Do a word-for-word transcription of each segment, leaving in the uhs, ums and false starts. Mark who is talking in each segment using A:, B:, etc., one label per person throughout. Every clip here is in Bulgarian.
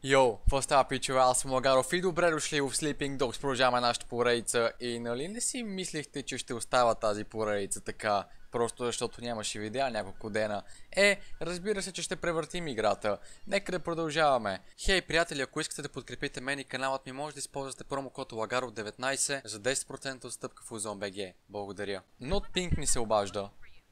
A: Йоу, какво става, пичове? Аз съм Лагаров и добре дошли в Sleeping Dogs. Продължаваме нашата поредица и нали не си мислихте, че ще остава тази поредица така, просто защото нямаше видеа няколко дена. Е, разбира се, че ще превъртим играта. Нека да продължаваме. Хей, приятели, ако искате да подкрепите мен и каналът ми, може да използвате промокод Лагаров деветнайсет за десет процента отстъпка в Озон би джи. Благодаря. Not Pink ни се обажда.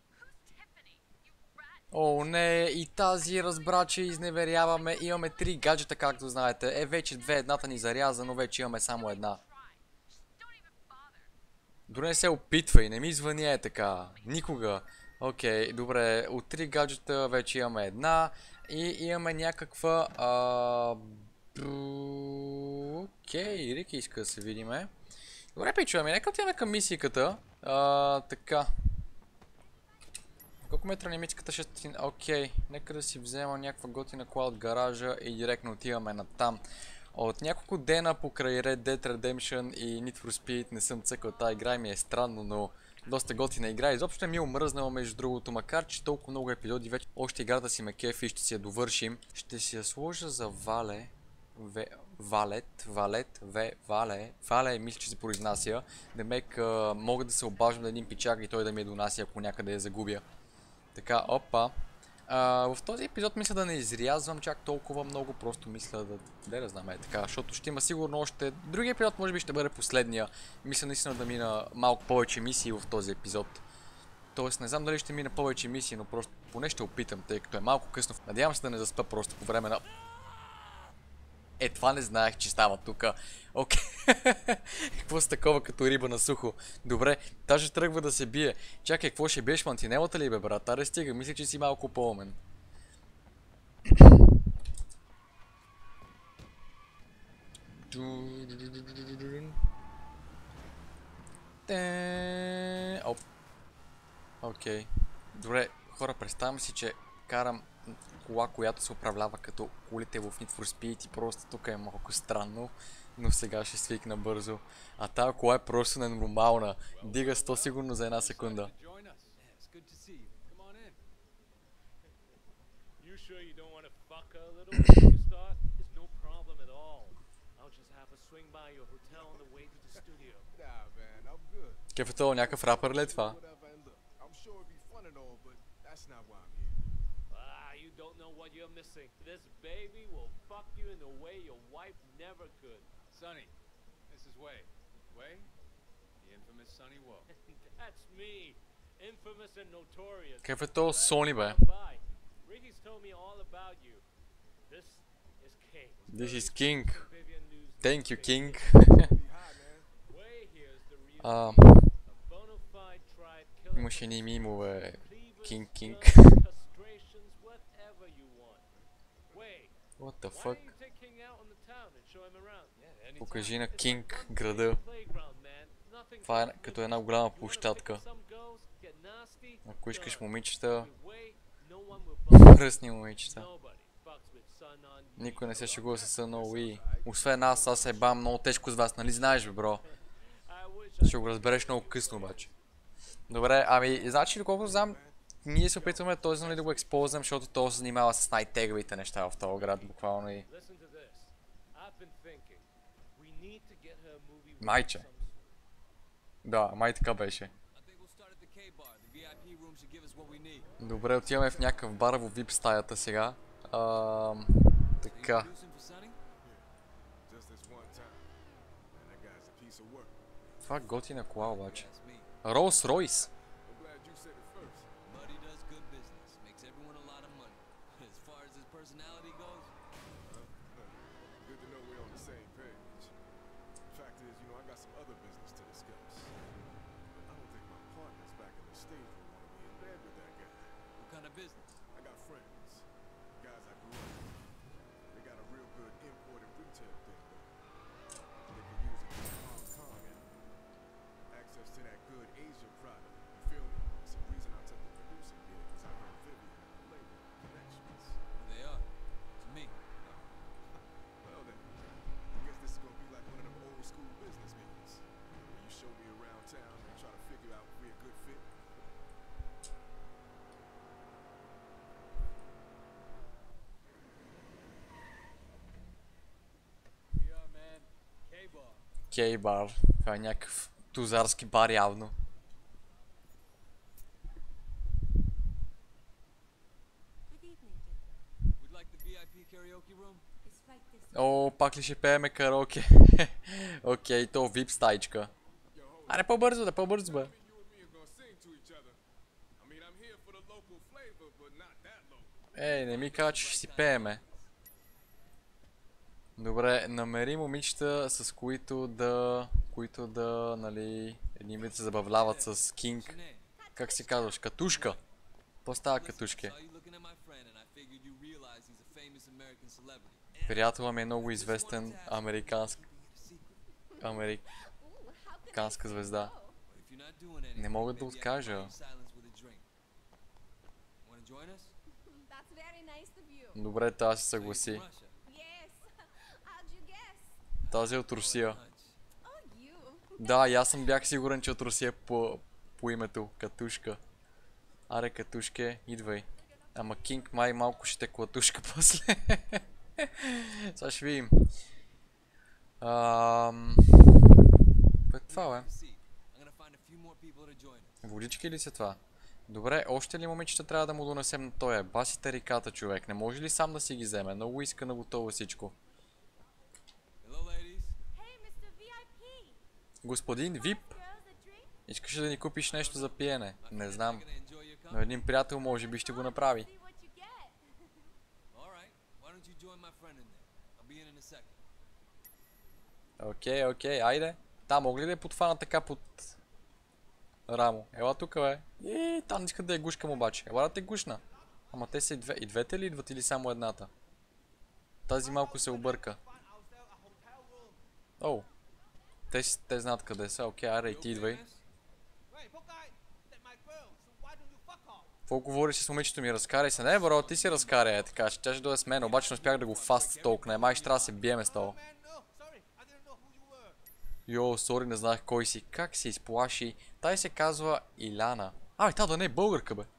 A: О, не, и тази разбра, че изневеряваме. Имаме три гаджета, както знаете. Е, вече две, едната ни заряза, но вече имаме само една. Дори не се опитвай, не ми звъни е така. Никога. Окей, добре, от три гаджета вече имаме една. И имаме някаква... А... Окей, Рики иска да се видиме. Добре, пичуваме, нека отиваме към мисийката. А, така. Колко метра лимитиката ще... Окей, нека да си взема някаква готина кола от гаража и директно отиваме на там. От няколко дена покрай Red Dead Redemption и Need for Speed не съм цъкал тази игра и ми е странно, но доста готина игра. Изобщо ми е омръзнала между другото, макар че толкова много епизоди вече. Още играта си ме кефи и ще си я довършим. Ще си я сложа за Вале. Ве... Валет, Валет, Ве, Вале. Вале мисля, че се произнася. Демек мога да се обаждам на един пичак и той да ми я донася, ако някъде я загубя. Така, опа. А, в този епизод мисля да не изрязвам чак толкова много, просто мисля да... Де да знам, е така, защото ще има сигурно още... Другия епизод може би ще бъде последния. Мисля наистина да мина малко повече мисии в този епизод. Тоест не знам дали ще мина повече мисии, но просто поне ще опитам, тъй като е малко късно. Надявам се да не заспа просто по време на... Е, това не знаех, че става тука. Окей. Какво с такова като риба на сухо? Добре, даже тръгва да се бие. Чакай, какво ще биеш мантинелата ли бе, брат? Аре стига, мисля, че си малко по-умен. Оп. Окей. Добре, хора, представям си, че карам кола, която се управлява като колите в Need for Speed и просто тук е малко странно, но сега ще свикна бързо. А тази кола е просто ненормална. Дига сто сигурно за една секунда. Кефето, някакъв рапър ли е това?
B: What you're missing. This baby will fuck you in the way your wife never could.
C: Sonny, this is Way. Way? The infamous Sonny Wo.
B: That's me. Infamous and notorious.
A: Какъв е то Сони, бе?
B: Ricky's told me all about you. This is King.
A: This is King. Thank you, King. А, имаше ни мимове. King, King. What the fuck? Покажи на Кинг града. Това е като една голяма площадка. Ако искаш момичета, мръсни момичета. Никой не се шегува с Уи. Освен аз, аз се бам много тежко с вас, нали знаеш бе, бро? Ще го разбереш много късно обаче. Добре, ами, значи доколко знам, ние се опитваме този нали да го използвам, защото той се занимава с най-тегавите неща в този град, буквално и... Майче. Да, май така беше. Добре, отиваме в някакъв бар в вип стаята сега. Ам... Така. Това готина кола обаче. Ролс Ройс. Кей бар. Това е някакъв тузарски бар явно. О, пак ли ще пееме караоке? Окей, то вип стайчка. Аре по-бързо, да по-бързо бе. Ей, не ми кажа, че ще си пееме. Добре, намери момичета, с които да... които да, нали... едни вид се забавляват с Кинг. Как се казваш? Катушка? Какво става катушке? Приятелът ми е много известен американск... американска звезда. Не мога да откажа. Добре, тази се съгласи. Тази е от Русия. Да, и аз съм бях сигурен, че е от Русия по, по името. Катушка. Аре, Катушке, идвай. Ама Кинг май малко ще те клатушка после. Сега ще видим. Ам... Бе, това бе. Водички ли са това? Добре, още ли момичета трябва да му донесем на тоя? Басите реката, човек. Не може ли сам да си ги вземе? Много иска на готово всичко. Господин Вип, искаш да ни купиш нещо за пиене? Не знам. Но един приятел може би ще го направи. Окей, окей, айде. Да, мога ли да я подфана така под рамо? Ела тука, бе. И там искат да я гушкам обаче. Ела да те гушна. Ама те са и, две... и двете ли идват или само едната? Тази малко се обърка. Оу. Те, те знаят къде са. Окей, аре и ти идвай. Какво говориш с момичето ми? Разкарай се. Не, бро, ти си разкарай, е така. Ще тя ще дойде с мен, обаче не успях да го фаст толкова. Май ще трябва да се биеме с това. Йо, сори, не знаех кой си. Как се изплаши? Тай се казва Иляна. Абе, та да не е българка, бе.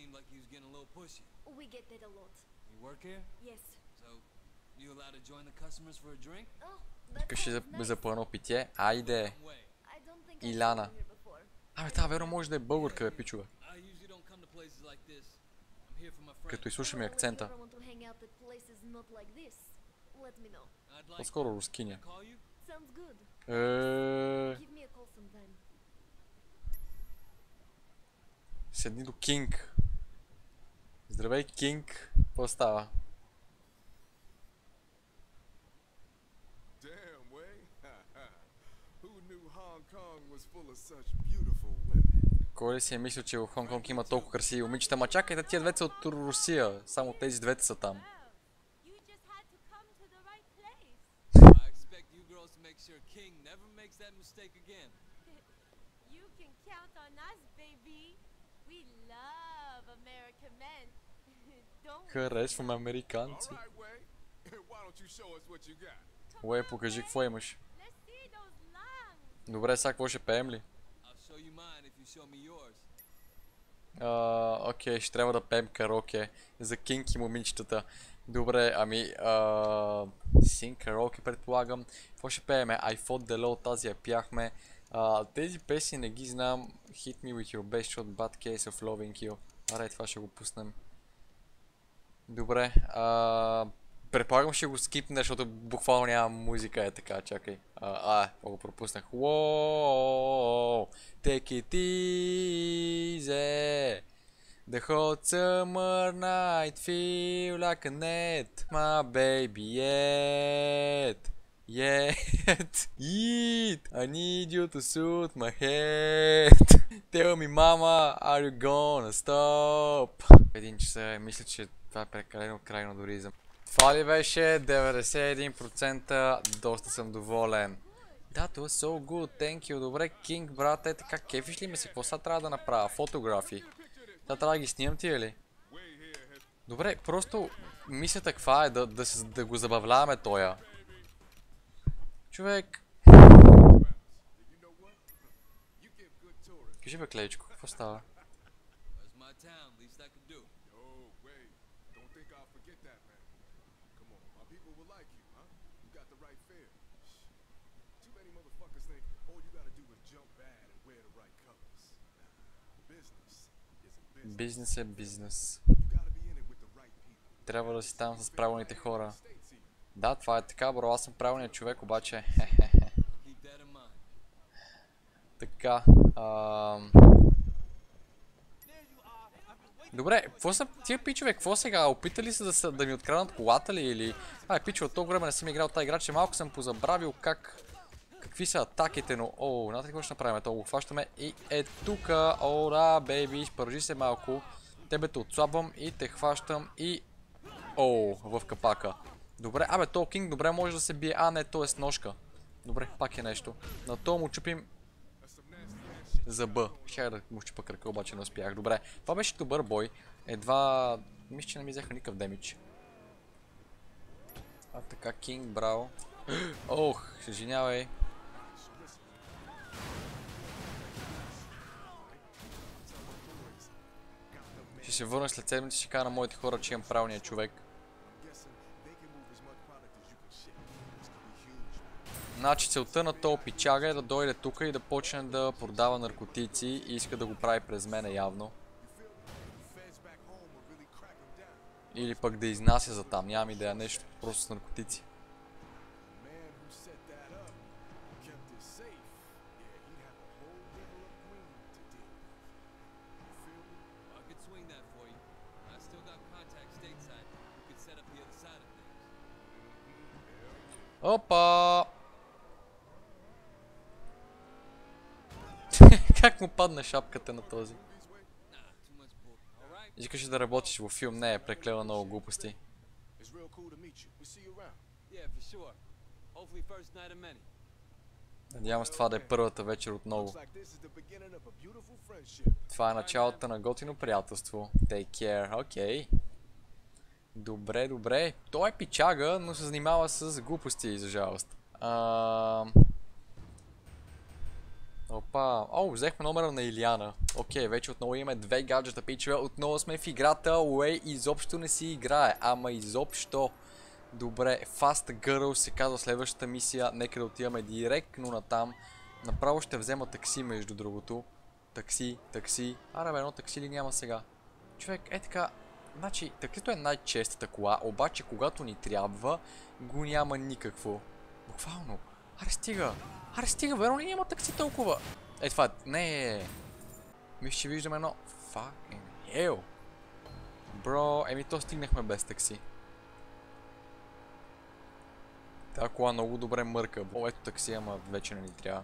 A: Искаш за, за по едно питие? Айде. Иляна. Абе, та верно може да е българка, бе, пичове. Като изслушаме акцента. По-скоро рускиня. Еее... Седни до Кинг. Здравей, Кинг. Какво става? Кой ли си е мислил, че в Хонг-Конг има толкова красиви момичета? Ма чакайте, тия двете са от Русия. Само тези двете са там. Харесвам американци. Уе, покажи какво имаш. Добре, сега какво ще пеем ли? Окей, okay, ще трябва да пеем караоке за Кинг и момичетата. Добре, ами... Син караоке предполагам. Какво ще пееме? I fought the law, тази я пяхме. Uh, тези песни не ги знам. Hit me with your best shot, bad case of loving you. Аре, това ще го пуснем. Добре, uh, предполагам ще го скипне, защото буквално няма музика, е така, чакай. А, а го пропуснах. Whoa, take it easy. The hot summer night feel like a net, my baby, yet, yet, eat. I need you to suit my head. Tell me, mama, are you gonna stop? Един часа, мисля, че това е прекалено крайно дори за... Това ли беше? деветдесет и един процента. Доста съм доволен. Да, това е so good, thank you. Добре, Кинг, брат, е така, кефиш ли ме си? Какво сега трябва да направя? Фотографии. Та трябва да ги снимам тия ли? Добре, просто мисълта каква е да, да, да го забавляваме тоя. Човек. Кажи бе, Клейчко, какво става?
D: many motherfuckers think all you gotta do is jump bad and wear the right colors. Nah, business is a business.
A: Бизнес е бизнес.
D: You gotta be in it with the right people.
A: Трябва да си там с правилните хора. Да, това е така, бро, аз съм правилният човек, обаче. Така. Ам... Добре, какво са тия пичове, какво сега? Опитали се да, са, да ми откраднат колата ли или... Ай, пичове, от толкова време не съм играл тази игра, че малко съм позабравил как... Какви са атаките, но... О, знаете какво ще направим? То го хващаме и е тука. О, да, бейби, изпържи се малко. Тебе те отслабвам и те хващам и... О, в капака. Добре, абе, то Кинг добре може да се бие. А, не, то е с ножка. Добре, пак е нещо. На то му чупим за Б. Щях да му щупа кръка, обаче не успях. Добре, това беше добър бой. Едва... Мисля, че не ми взеха никакъв демидж. А така, Кинг, браво. Ох, съжинявай. Ще се върна след седмица, ще кажа на моите хора, че имам правилния човек. Значи целта на този пичага е да дойде тук и да почне да продава наркотици и иска да го прави през мене явно. Или пък да изнася за там, нямам идея, нещо просто с наркотици. Опа! Как му падна шапката на този? Искаш да работиш във филм? Не, е преклела много глупости. Надявам се това да е първата вечер отново. Това е началото на готино приятелство. Take care, окей. Okay. Добре, добре. Той е пичага, но се занимава с глупости, за жалост. А... Опа. О, взехме номера на Илиана. Окей, okay, вече отново имаме две гаджета, пичове. Отново сме в играта. Уей, изобщо не си играе. Ама изобщо. Добре, Fast Girl се казва следващата мисия. Нека да отиваме директно натам. Направо ще взема такси, между другото. Такси, такси. Аре бе, едно такси ли няма сега? Човек, е така... Значи, таксито е най-честата кола, обаче когато ни трябва, го няма никакво. Буквално. Аре стига! Аре стига, верно ли няма такси толкова? Е, това... Не. Мисля, че виждаме едно... Fucking hell. Бро, еми то стигнахме без такси. Тая кола много добре мърка. О, ето такси, ама вече не ни трябва.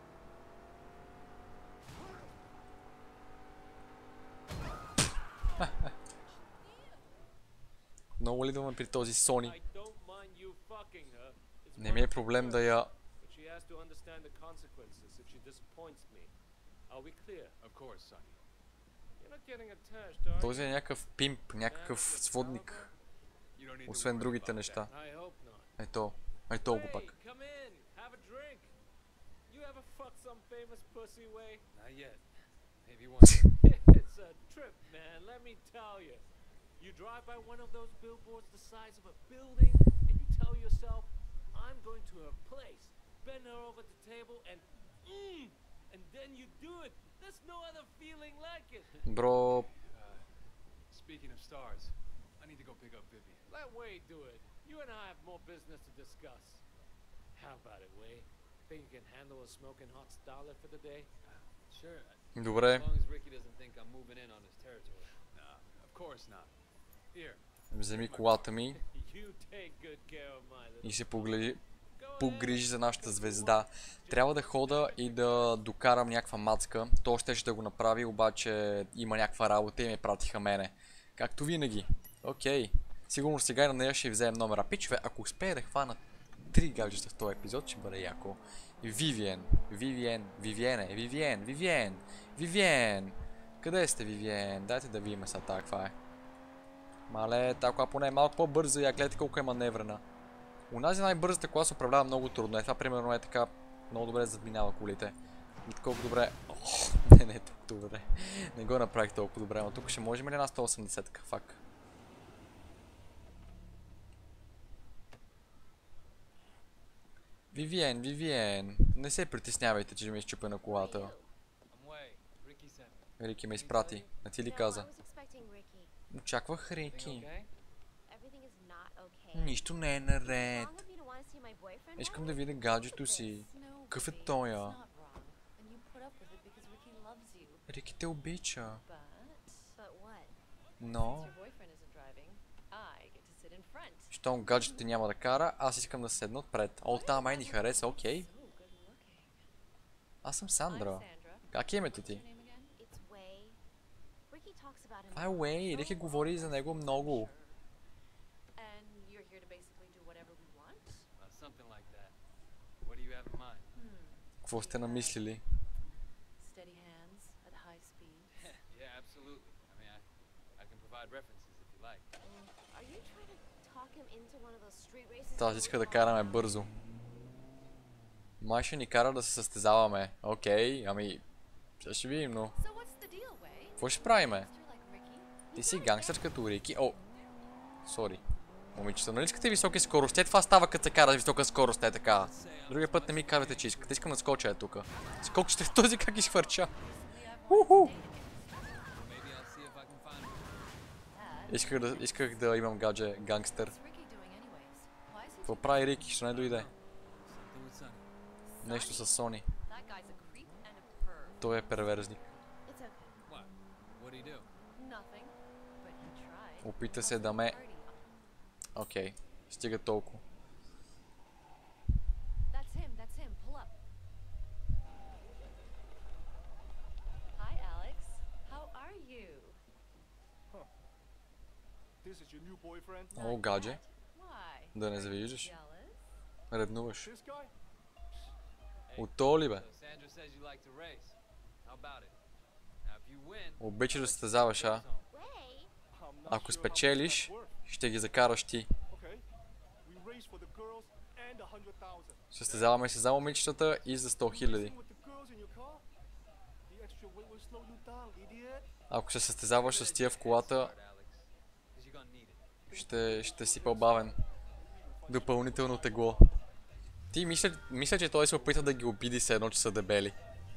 A: Много ли идваме при този Сони? Не ми е проблем да я... Този е някакъв пимп, някакъв сводник. Освен другите неща. Ето, ето го пак.
B: You drive by one of those billboards the size of a building, and you tell yourself, I'm going to her place, bend her over the table, and mmm, and then you do it. There's no other feeling like it.
A: Bro.
C: Uh, speaking of stars, I need to go pick up Vivian.
B: Let Wade do it. You and I have more business to discuss. How about it, Wade? Think you can handle a smoking hot starlet for the day?
C: Uh, sure.
A: Добре.
C: As long as Ricky doesn't think I'm moving in on his territory. Nah, of course not.
A: Вземи колата ми и се погледи, погрижи за нашата звезда. Трябва да хода и да докарам някаква мацка. То ще ще да го направи, обаче има някаква работа и ме пратиха мене. Както винаги. Окей. Сигурно сега и на нея ще вземем номера. Пичове, ако успее да хвана три гаджета в този епизод, ще бъде яко. Вивиен, Вивиен, Вивиене, Вивиен, Вивиен, Вивиен. Къде сте, Вивиен? Дайте да видим сега тази каква е. Мале, тази кола поне е малко по-бърза и я гледайте колко е маневрена. Унази най-бързата кола се управлява много трудно. Е, това примерно е така много добре задминава колите. И колко добре... Ох, не, не, толкова добре. Не го направих толкова добре, но тук ще можем ли една сто осемдесет-ка? Фак. Вивиен, Вивиен. Не се притеснявайте, че ми изчупа на колата.
C: I'm Way. Ricky sent me.
A: Рики ме изпрати. А ти ли
E: No, I
A: каза?
E: was expecting Ricky.
A: Очаквах
C: Everything
A: Рики.
C: okay?
E: Everything is not okay.
A: Нищо не е наред.
E: Wrong of you to want to see my boyfriend?
A: Искам
E: Why
A: да
E: would
A: видя
E: you
A: гаджето
E: look at
A: си.
E: this?
A: Какъв е той, а?
F: But
A: Рики те обича.
E: But what?
A: Но,
F: your boyfriend isn't driving, I get to sit in front.
A: щом гаджето ти няма да кара, аз искам да седна отпред. О, та май ни хареса, окей.
F: So good looking.
A: Аз съм
F: I'm
A: Сандра.
F: Sandra.
A: Как е името ти?
F: What's your name again?
E: It's Way. Ricky talks about him.
A: Това е Уей, Рики говори за него много.
F: And you're here to basically do whatever we want?
C: Uh, something like that. What do you have in mind?
A: Какво сте намислили?
F: Steady hands at high speed.
C: Yeah, absolutely. I mean, I, I can provide references if you like.
E: Are you trying to talk him into one of those street races?
A: Та, аз иска да караме бързо. Май ще ни кара да се състезаваме. Окей, ами... Ще ще видим, но...
F: So what's the deal, Way?
A: Какво ще правиме?
F: Gangster like Ricky?
A: Ти си гангстър като Рики. О! Сори. Момичета, нали искате високи скорости? Е, това става като се кара с висока скорост, е така. Другия път не ми казвате, че искате. Искам да скоча е тука. Скокчете в този как изхвърча. Уху!
C: Maybe I'll see if I can find one.
A: Исках да, исках да имам гадже гангстър.
F: What's Ricky doing anyways? Why is he
A: Какво прави Рики? Ще не дойде.
C: Something with Sonny.
A: Нещо с Сони.
F: That guy's a creep and a perv.
A: Той е перверзник.
E: It's okay.
C: What? What do you do?
F: Nothing. But he tried.
A: Опита се да ме...
F: Party.
A: Окей. Стига толкова.
F: That's him, that's him. Pull up. Hi, Alex. How are you?
D: This is your new boyfriend?
A: О, гадже.
F: Why?
A: Да не завиждаш.
F: Jealous?
A: Ревнуваш.
D: This guy?
A: От то ли бе?
C: So Sandra says you like to race. How about it? Now, if you win,
A: Обичаш да се състезаваш, а?
E: Way?
D: I'm not
A: Ако
D: sure how much
A: спечелиш,
D: that's worth.
A: ще ги закараш ти.
D: Okay. We race for the girls and a hundred thousand.
A: Състезаваме се за момичетата и за сто хиляди.
D: Racing with the girls in your car? The extra weight will slow you down, idiot.
A: Ако се състезаваш с тия в колата,
C: start, Alex. Because you're gonna need it.
A: ще, ще си по-бавен. Допълнително тегло. Ти мисля, мисля, че той се опита да ги обиди се едно, че са дебели.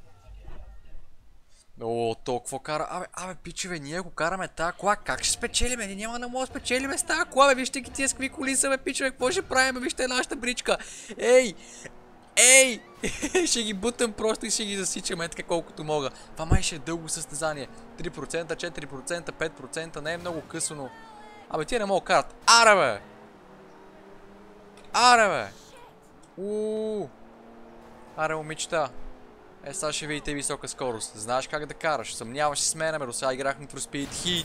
A: О, то какво кара? Абе, абе, пичове, ние ако караме тази кола, как ще спечелиме? Ние няма да мога да спечелиме с тази кола, бе, вижте ги тия с какви коли са, бе, пичове, какво ще правим, бе, вижте нашата бричка. Ей! Ей! Ще ги бутам просто и ще ги засичаме, така колкото мога. Това май ще е дълго състезание. три процента, четири процента, пет процента, не е много късо, но... Абе, тия не могат да карат. Аре, бе! Аре, бе! Ууу! Аре, момичета. Е, сега ще видите висока скорост. Знаеш как да караш. Съмняваш се с мен, бе, до сега играх Need for Speed Heat.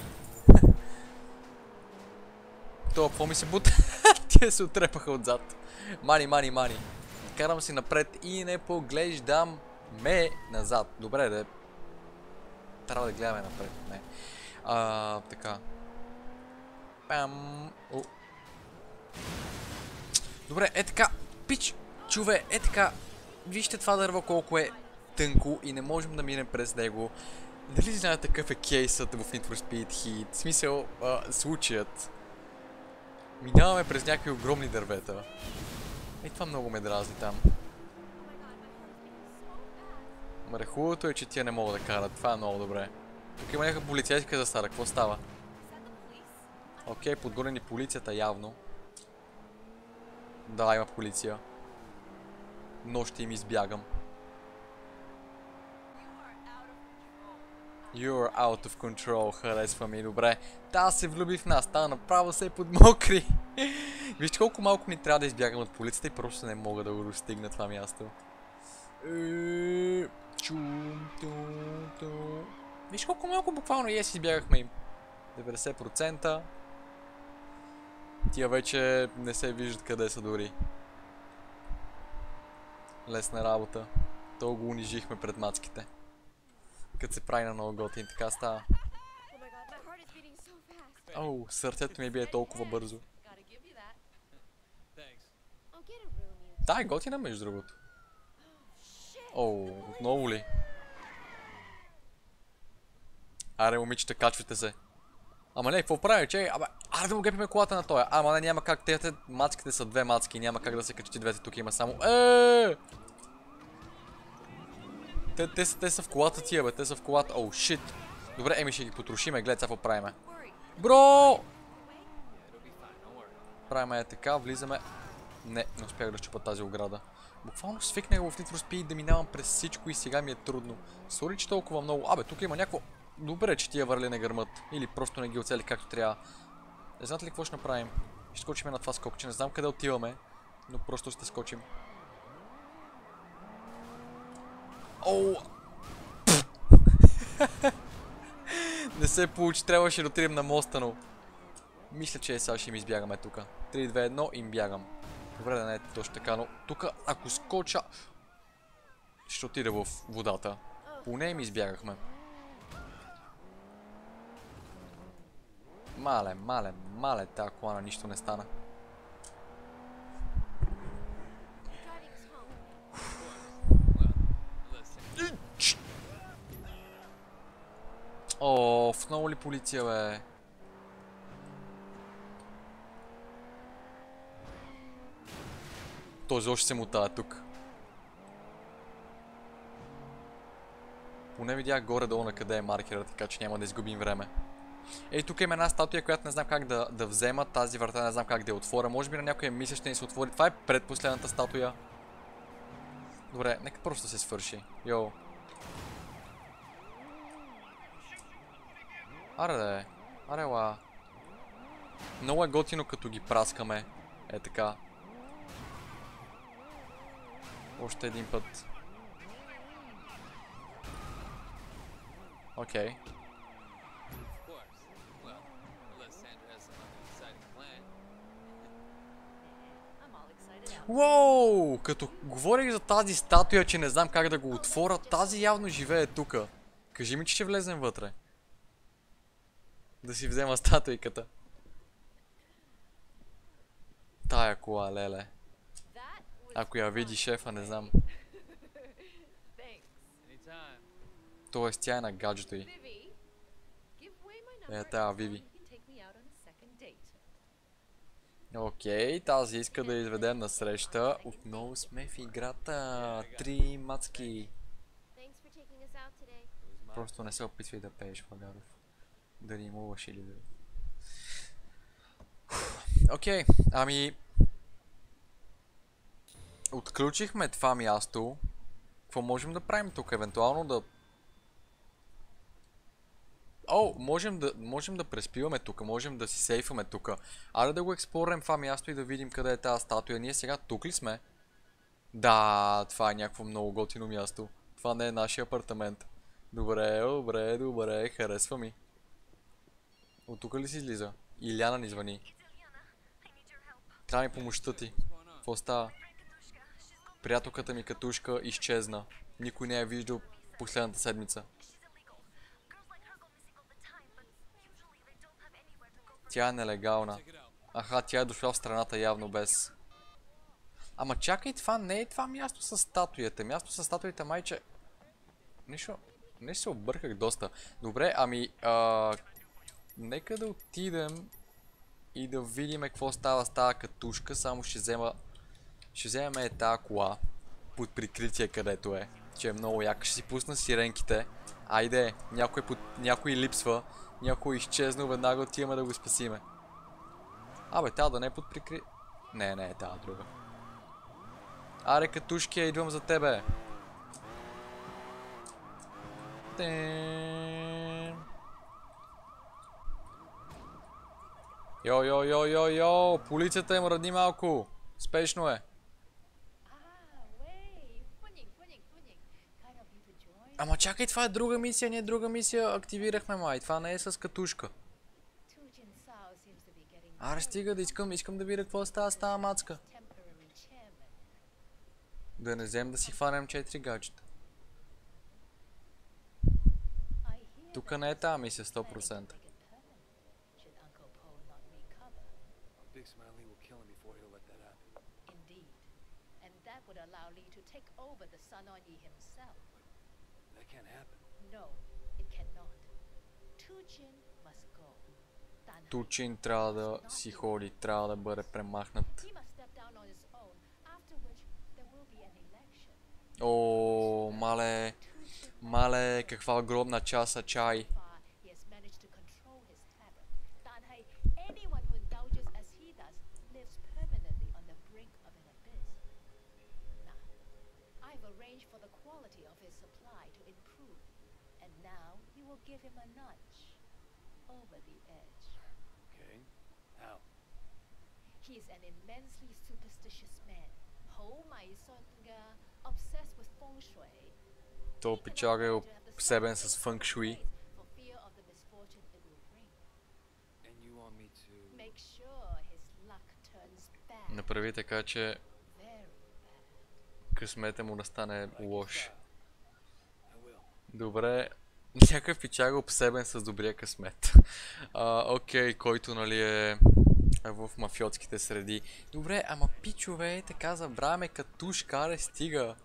A: Това, какво ми се бута? Тия се отрепаха отзад. Мани, мани, мани. Карам си напред и не поглеждам ме назад. Добре, да. Трябва да гледаме напред. Не. А, така. Пам. О. Добре, е така. Пич, чуве, е така. Вижте това дърво колко е тънко и не можем да минем през него. Дали знаете какъв е кейсът в Need for Speed Heat? В смисъл, а, случаят. Минаваме през някакви огромни дървета. И това много ме дразни там. Маре, хубавото е, че тия не могат да карат. Това е много добре. Тук има някаква полицейска застава. Какво става? Окей, подгонени полицията явно. Да, има полиция. Но ще им избягам. You're out of control, харесва ми, добре. Та се влюби в нас, та направо се подмокри. Вижте колко малко ни трябва да избягам от полицията и просто не мога да го достигна това място. Чум, тум, тум. Виж колко малко буквално и си избягахме им. деветдесет процента. Тия вече не се виждат къде са дори. Лесна работа. То го унижихме пред мацките. Като се прави на много готин, така става.
E: Oh my god, my heart is beating so fast.
A: Оу, сърцето ми бие толкова бързо.
F: Gotta give you that.
C: Thanks.
E: I'll get a room, you
A: Да, е готина между другото. Оу, отново ли? Аре, момичета, качвайте се. Ама не, какво прави, че? Абе, аре да му гепиме колата на тоя. Ама не, няма как, те мацките са две мацки, няма как да се качи двете, тук има само... Еее! Те, те, са, те са в колата тия, бе, те са в колата. Оу, шит. Добре, еми ще ги потрошиме, гледай сега какво правиме. Бро! Правиме е така, влизаме... Не, не успях да щупа тази ограда. Буквално свикнах в Need for Speed да минавам през всичко и сега ми е трудно. Сори, че толкова много... Абе, тук има някакво... Добре, че тия върли не гърмат. Или просто не ги оцели както трябва. Не знаете ли какво ще направим? Ще скочим на това скокче. Не знам къде отиваме, но просто ще скочим. Оу! Не се получи, трябваше да отидем на моста, но... Мисля, че сега ще им избягаме тук. три, две, едно и им бягам. Добре, да не е точно така, но тук ако скоча... Ще отида в водата. Поне им избягахме. Мале, мале, мале, тая кола на нищо не стана. О, в много ли полиция, бе? Този още се мутава тук. Поне видях горе-долу на къде е маркера, така че няма да изгубим време. Ей, тук има една статуя, която не знам как да, да взема. Тази врата не знам как да я отворя. Може би на някоя мисля ще ни се отвори. Това е предпоследната статуя. Добре, нека просто се свърши. Йоу. Аре да е. Аре ла. Много е готино като ги праскаме. Е така. Още един път. Окей. Okay. Уоу! Като говорих за тази статуя, че не знам как да го отворя, тази явно живее тука. Кажи ми, че ще влезем вътре. Да си взема статуйката. Тая кола, леле. Ако я види шефа, не знам. Тоест тя е на гаджето й. Е, тая Виви. Окей, тази иска да изведем на среща. Отново сме в играта. Три мацки. Просто не се опитвай да пееш, Магаров. Да римуваш или да... Окей, ами... Отключихме това място. Какво можем да правим тук? Евентуално да... О, можем да, можем да преспиваме тук, можем да си сейфаме тук. Аре да го експлорираме това място и да видим къде е тази статуя. Ние сега тук ли сме? Да, това е някакво много готино място. Това не е нашия апартамент. Добре, добре, добре, харесва ми. От тук ли си излиза? Иляна ни звъни. Трябва ми помощта ти. Какво става? Приятелката ми Катушка изчезна. Никой не я е виждал последната седмица. Тя е нелегална. Аха, тя е дошла в страната явно без... Ама чакай, това не е това място с статуята. Място с статуите майче... Нещо... Не се обърках доста. Добре, ами... А... Нека да отидем и да видим какво става с тази Катушка. Само ще взема... Ще вземем е тази кола. Под прикритие където е. Че е много яка. Ще си пусна сиренките. Айде, някой, под... някой липсва. Някой изчезна, веднага отиваме да го спасиме. Абе, тази да не е под прикри... Не, не е тази друга. Аре, Катушки, идвам за тебе. Йо, йо, йо, йо, йо, полицията им радни малко. Спешно е. Ама чакай, това е друга мисия, ние друга мисия активирахме, май. Това не е с Катушка. Аре, стига да искам, искам да видя какво става с тази мацка. Да не взем да си хванем четири гаджета. Тук не е тази мисия сто процента.
G: That can't happen. No, it cannot. Tujin must go.
A: Тучин трябва да си ходи, трябва да бъде премахнат.
F: He must step down on his own, after which there will be an election.
A: О, мале, мале, каква огромна часа чай.
F: Far, he has managed to control his habit.但係 anyone who indulges as he does lives permanently on the brink of an abyss. Now, I've arranged for the quality of his supply to improve, and now you will give him a nudge over the edge.
C: Okay. How?
F: He is an immensely superstitious man. 好迷信㗎, obsessed with feng shui.
A: То пичага е обсебен с фънг шуи.
F: For fear of the misfortune it will bring.
C: And you want me to...
F: Make sure his luck turns bad.
A: Направи така, че
F: Very bad.
A: късмета му да стане лош.
C: I will.
A: Добре, някакъв пичага обсебен с добрия късмет. А, окей, който нали е в мафиотските среди. Добре, ама пичове, така забравяме катушка, аре стига.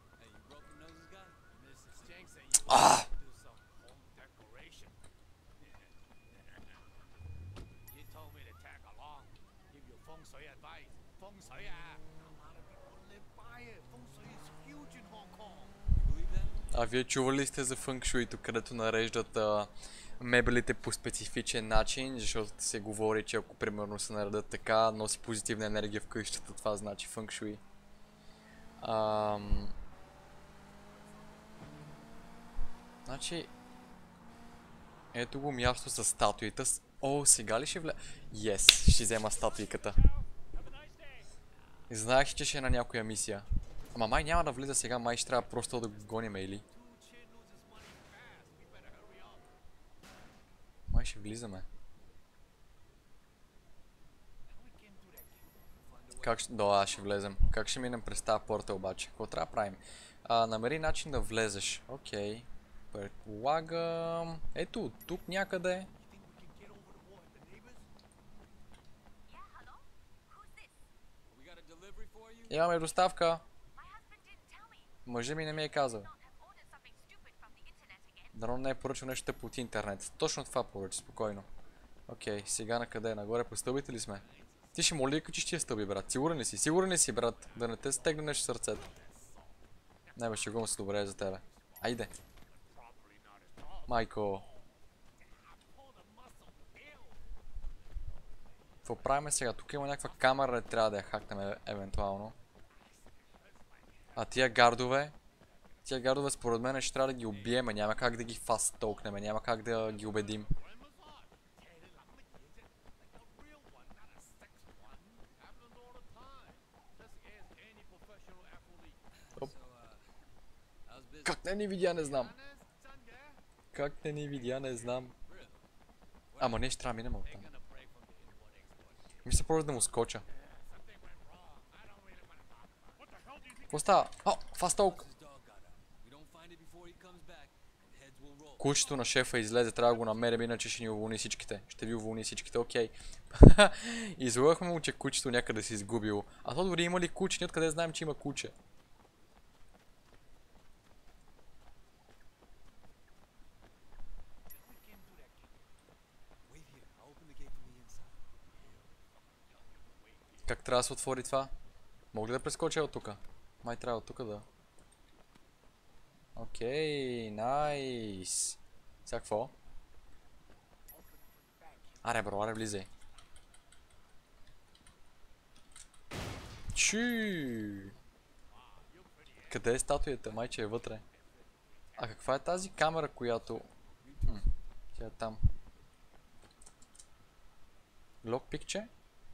A: А!
B: You told me to tag along. Give you feng shui advice. Feng shui ah. A lot of people live by it. Feng shui is huge in Hong Kong. You believe that?
A: А вие чували ли сте за фънг шуито, където нареждат а, мебелите по специфичен начин, защото се говори, че ако примерно се наредат така, носи позитивна енергия в къщата, това значи фънг шуи. Ам... Значи... Ето го място с статуите. С... О, сега ли ще вле... Yes, ще взема статуиката. Знаех, че ще е на някоя мисия. Ама май няма да влиза сега, май ще трябва просто да го гоним, или? Май ще влизаме. Как ще... Да, ще влезем. Как ще минем през тази порта обаче? Какво трябва да правим? А, намери начин да влезеш. Окей. Предполагам... Ето, тук някъде.
C: We got a delivery for you?
A: Имаме доставка. Мъжът ми не ми е казал. Дано не е поръчал нещо тъпо от интернет. Точно това поръча, спокойно. Окей, сега на къде? Нагоре по стълбите ли сме? Ти ще моли качиш тия стълби, брат. Сигурен ли си? Сигурен ли си, брат? Да не те стегне нещо сърцето. Не бе, шегувам се, добре е за тебе. Айде. Майко. Какво правим сега? Тук има някаква камера, не трябва да я хакнем е евентуално. А тия гардове? Тия гардове според мен ще трябва да ги убиеме, няма как да ги фаст толкнем, няма как да ги убедим. Оп. Как не ни видя, не знам. Как не ни видя, не знам. Ама не, ще трябва да минем оттам. Мисля просто да му скоча. Какво става? О, фастолк! Кучето на шефа излезе, трябва да го намерим, иначе ще ни уволни всичките. Ще ви уволни всичките, окей. Излагахме му, че кучето някъде се изгубило. А то дори има ли куче? Ние откъде знаем, че има куче? Как трябва да се отвори това? Мога ли да прескоча от тука? Май трябва от тука да... Окей, найс. Сега какво? Аре, бро, аре, влизай. Чу. Къде е статуята? Май, че е вътре. А каква е тази камера, която... Хм, тя е там. Локпикче?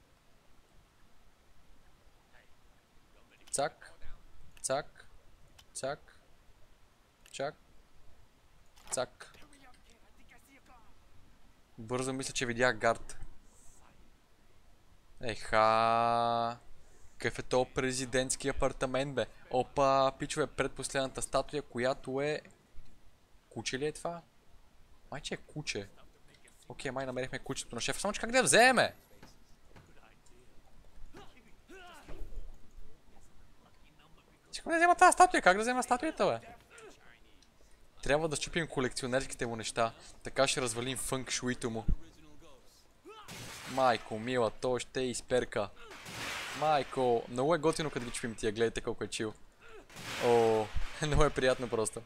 A: Цак. Цак. Цак. Чак. Цак. Бързо мисля, че видях гард. Еха. Какъв е то президентски апартамент, бе? Опа, пичове, предпоследната статуя, която е... Куче ли е това? Май, че е куче. Окей, май намерихме кучето на шефа. Само че как да я вземе? Искам да взема тази статуя. Как да взема статуята, бе? Трябва да щупим колекционерските му неща. Така ще развалим фънг шуито му. Майко, мила, то ще изперка. Майко, много е готино като ги чупим тия, гледайте колко е чил. О, много е приятно просто.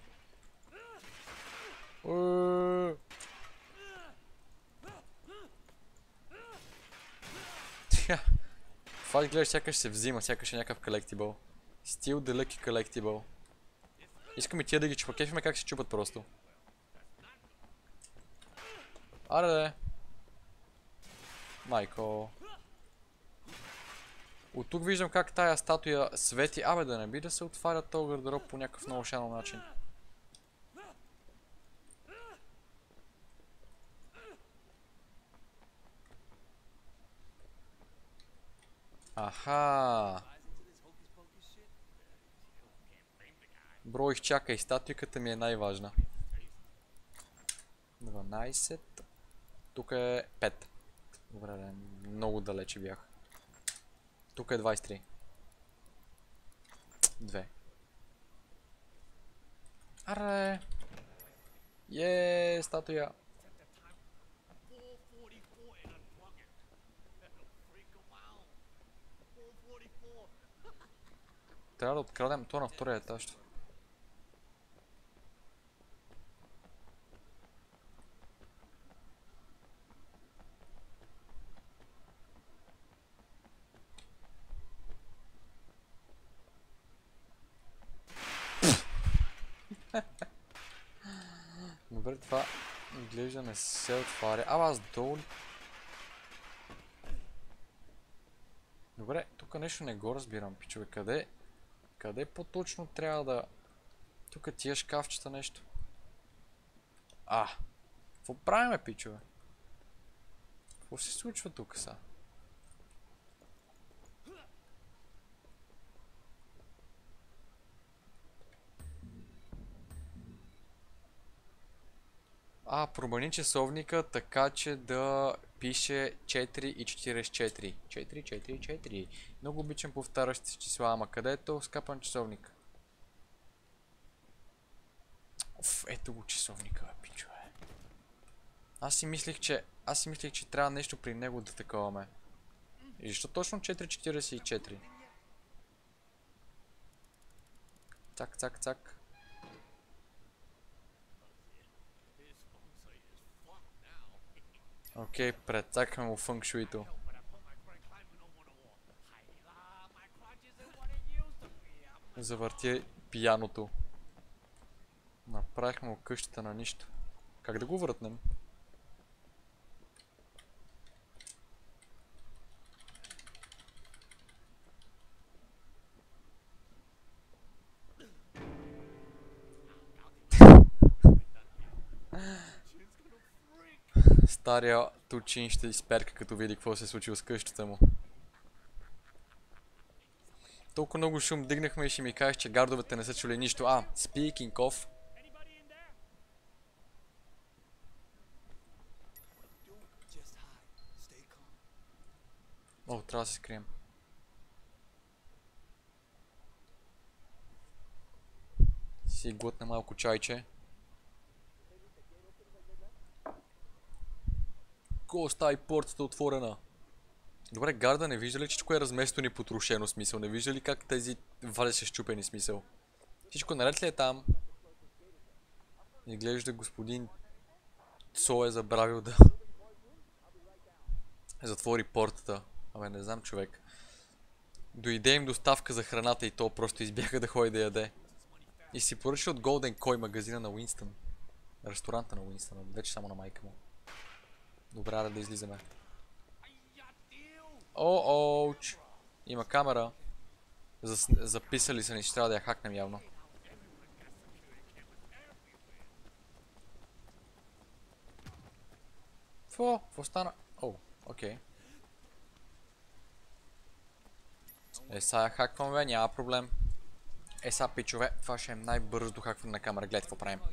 A: Това изглежда сякаш се взима, сякаш е някакъв колектибъл. Still the lucky collectible. Искам и тия да ги чупа, кефиме как се чупат просто. Аре. Майко. От тук виждам как тая статуя свети. Абе да не би да се отваря този гардероб по някакъв много шано начин. Аха. Бро, изчакай, статуйката ми е най-важна. дванайсет. Тук е пет. Добре, много далече бях. Тук е двайсет и три. две. Аре! Е, статуя! Трябва да открадем то на втория етаж. Добре, това изглежда не се отваря. А, аз долу ли? Добре, тук нещо не го разбирам, пичове. Къде? Къде по-точно трябва да... Тук тия шкафчета нещо. А! Какво правиме, пичове? Какво се случва тук са? А, промени часовника, така че да пише четири и четирийсет и четири. четири, четири, четири. Много обичам повтарящи числа, ама къде е то скапан часовник? Оф, ето го часовника, бе, пичове. Аз си мислих, че... Аз си мислих, че трябва нещо при него да таковаме. И защо точно четири четирийсет и четири? Цак, цак, цак. Окей, прецакаме му фънгшуито. Завърти пияното. Направихме му къщата на нищо. Как да го въртнем? Стария тучин ще изперка, като види какво се е случило с къщата му. Толкова много шум дигнахме и ще ми кажеш, че гардовете не са чули нищо. А, speaking of. О, трябва да се скрием. Си глътна малко чайче. Ко остави портата отворена? Добре, гарда не вижда ли, че всичко е разместено и потрошено смисъл? Не вижда ли как тези вали са щупени смисъл? Всичко наред ли е там? Изглежда господин Цо е забравил да затвори портата. Абе, не знам, човек. Дойде им доставка за храната и то просто избяга да ходи да яде. И си поръча от Golden Koi магазина на Уинстън. Ресторанта на Уинстън, вече само на майка му. Добре, да излизаме. О, оуч. Има камера. Зас... Записали са ни, че трябва да я хакнем явно. Фо? Какво стана? О, окей. Е, сега я хаквам, бе, няма проблем. Е, сега, пичове, това ще е най-бързо до хакване на камера. Гледай какво правим.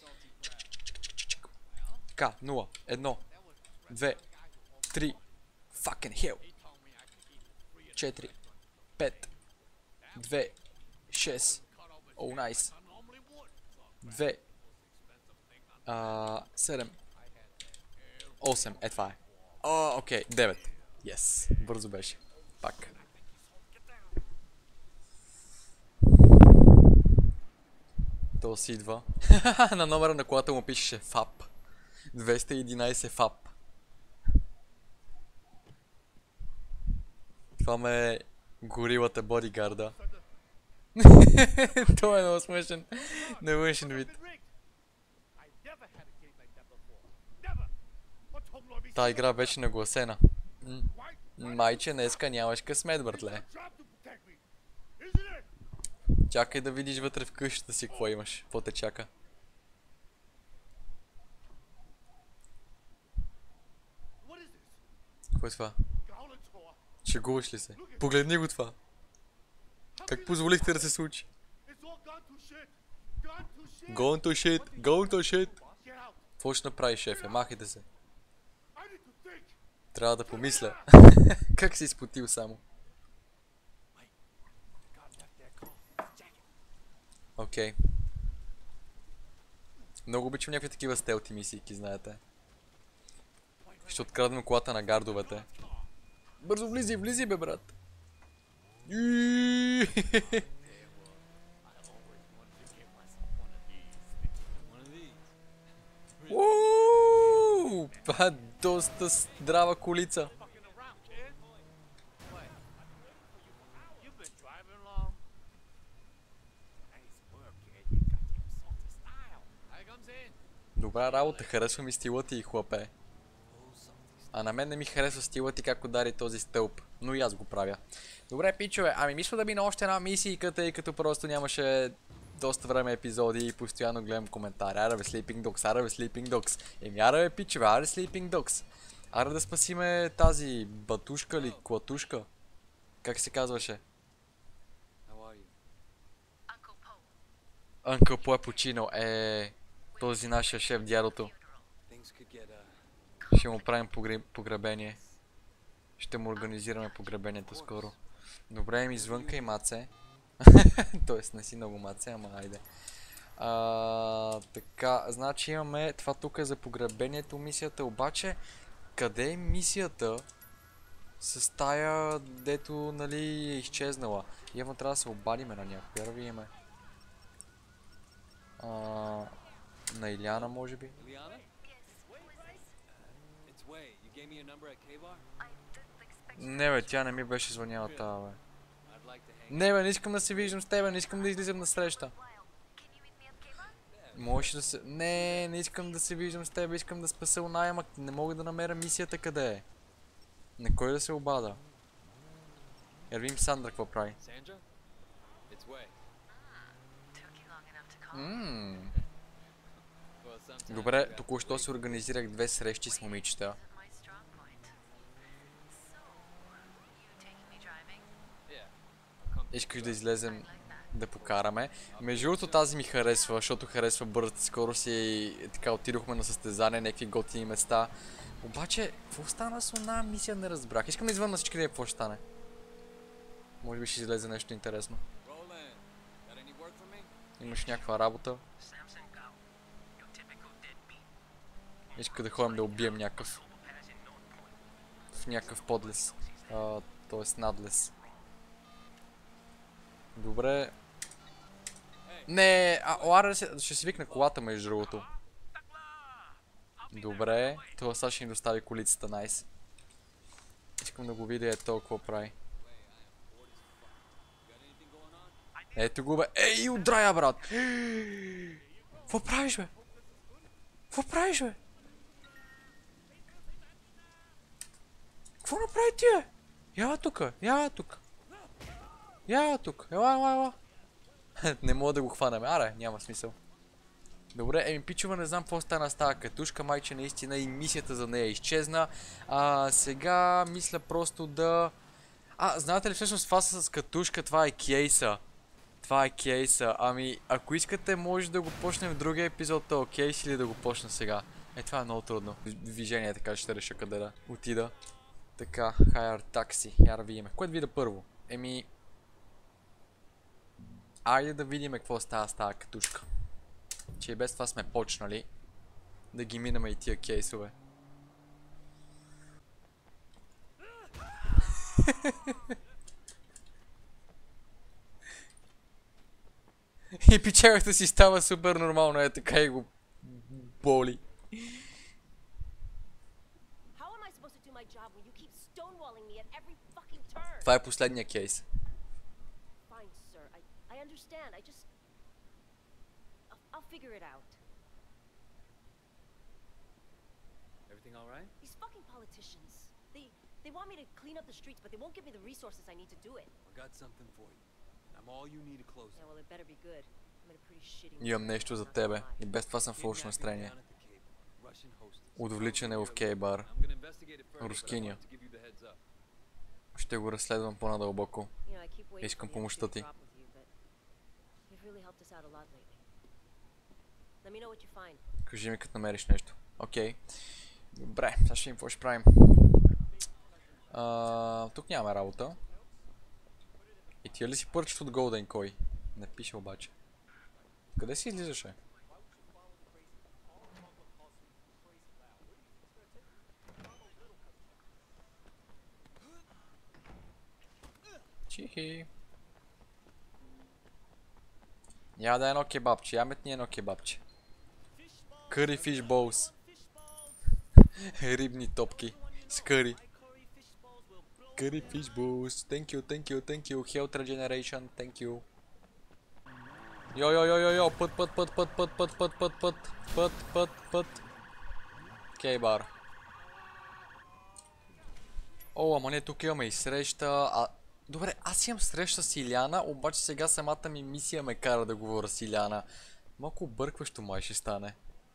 A: Така, нула, едно, две, три, fucking hell. четири, пет, две, шест, о, найс, две, седем, осем, е това е. О, окей, девет. Yes, бързо беше. Пак. То си идва. На номера на колата му пишеше ФАП. двеста и единайсет ФАП. Това ме е горилата бодигарда. Той е много смешен. На външен вид. Та игра беше нагласена. М- Майче, днеска нямаш късмет, братле. Чакай да видиш вътре в къщата си какво имаш. Какво те чака? Какво е това? Шегуваш ли се? Погледни го това. Как позволихте да се случи? Gone to shit, gone to shit. Какво ще направи, шефе? Махайте се. Трябва да помисля. Как си изпотил само? Окей. Okay. Много обичам някакви такива стелти мисийки, знаете. Ще откраднем колата на гардовете. Бързо влизи, влизи бе, брат. Ууу, това е доста здрава колица. Добра работа, харесва ми стила ти, хлапе. А на мен не ми харесва стила ти как удари този стълб, но и аз го правя. Добре, пичове, ами мисля да мина още една мисийка, тъй като просто нямаше доста време епизоди и постоянно гледам коментари. Аре бе, Sleeping Dogs, аре бе, Sleeping Dogs. Еми аре бе, пичове, аре Sleeping Dogs. Аре да спасиме тази батушка или клатушка. Как се казваше? Uncle По е починал. Е, този нашия шеф, дядото. Ще му правим погребение. Ще му организираме погребението скоро. Добре, им извънка и маце. Тоест не си много маце, ама айде. А, така, значи имаме това тук е за погребението мисията, обаче къде е мисията с тая, дето нали е изчезнала? Явно трябва да се обадиме на някой, да видиме. А, на Иляна може би? Не бе, тя не ми беше звъняла тази бе. Не бе, не искам да се виждам с тебе, не искам да излизам на среща. Можеш да се... Не, не искам да се виждам с тебе, искам да спася онаймък, не мога да намеря мисията къде е. На кой да се обада? Я видим Сандра какво прави. Ммм. Добре, току-що се организирах две срещи с момичета. Искаш да излезем да покараме. Между другото тази ми харесва, защото харесва бързата скорост и така отидохме на състезание, някакви готини места. Обаче, какво стана с една мисия не разбрах. Искам да извън на всички да какво ще стане. Може би ще излезе нещо интересно. Имаш някаква работа. Иска да ходим да убием някакъв. В някакъв подлес. А, тоест надлес. Добре. Не, а Лара ще си викне колата между другото. Добре, това сега ще ни достави колицата, найс. Искам да го видя е толкова прави. Ето го бе. Ей, удрая, брат! Какво правиш бе? Какво правиш бе? Какво направи ти бе? Яла тука, яла тук. Яла тук, ела, ела, ела. Не мога да го хванем, аре, няма смисъл. Добре, еми пичува, не знам какво стана с тази катушка, майче наистина и мисията за нея изчезна. А, сега мисля просто да... А, знаете ли всъщност това с катушка, това е кейса. Това е кейса, ами ако искате може да го почнем в другия епизод този кейс или да го почна сега. Е, това е много трудно. Движение така ще реша къде да отида. Така, хайер такси, я да видим. Кое да видя първо? Еми... Айде да видим какво става с тази катушка. Че и без това сме почнали да ги минаме и тия кейсове. И печалата си става супер нормално, е така и го боли.
E: How am I supposed to do my job when you keep stonewalling me at every fucking turn?
A: Това е последния кейс.
E: Fine, sir. I I understand. I just I'll, I'll figure it out.
C: Everything all right?
E: These fucking politicians. They they want me to clean up the streets, but they won't give me the resources I need to do it.
C: I got something for you. I'm all you need to close
E: Yeah,
C: it.
E: well, it better be good. I'm in a pretty shitty mood
A: Имам
E: right
A: нещо
E: now,
A: за
E: not gonna
A: тебе.
E: lie.
A: И без това съм в лошо
C: Kidnapping
A: настроение.
C: down at the Cape. Russian hostess.
A: Удовличане в кей-бар.
C: I'm gonna investigate it further, but I
A: Рускиня.
C: wanted to give you the heads up.
A: Ще го разследвам по-надълбоко.
E: You know, I keep waiting
A: Искам
E: for the
A: помощта
E: other
A: ти.
E: shoe to drop with you, but you've really helped us out a lot lately. Let me know what you find.
A: Кажи ми като намериш нещо. Окей. Добре, сега ще видим какво ще правим. А, тук нямаме работа. И тия ли си пърчат от Golden Koi? Не пише обаче. Къде си излизаше? Чихи. Я да едно кебабче, я метни едно кебабче. Curry fish balls. Рибни топки. С curry. Curry fish balls. Thank you, thank you, thank you. Health regeneration, thank you. Йо, йо, йо, йо, йо, път, път, път, път, път, път, път, път, път, път, път, път. Кей-бар. О, ама не, тук имаме и среща. А... Добре, аз имам среща с Иляна, обаче сега самата ми мисия ме кара да говоря с Иляна. Малко объркващо май ще стане.